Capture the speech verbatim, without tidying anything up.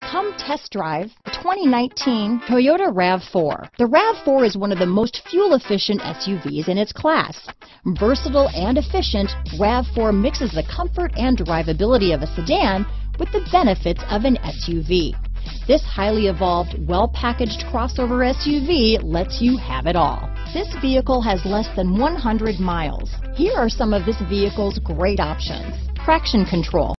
Come test drive the twenty nineteen Toyota RAV four. The RAV four is one of the most fuel-efficient S U Vs in its class. Versatile and efficient, RAV four mixes the comfort and drivability of a sedan with the benefits of an S U V. This highly evolved, well-packaged crossover S U V lets you have it all. This vehicle has less than one hundred miles. Here are some of this vehicle's great options: traction control,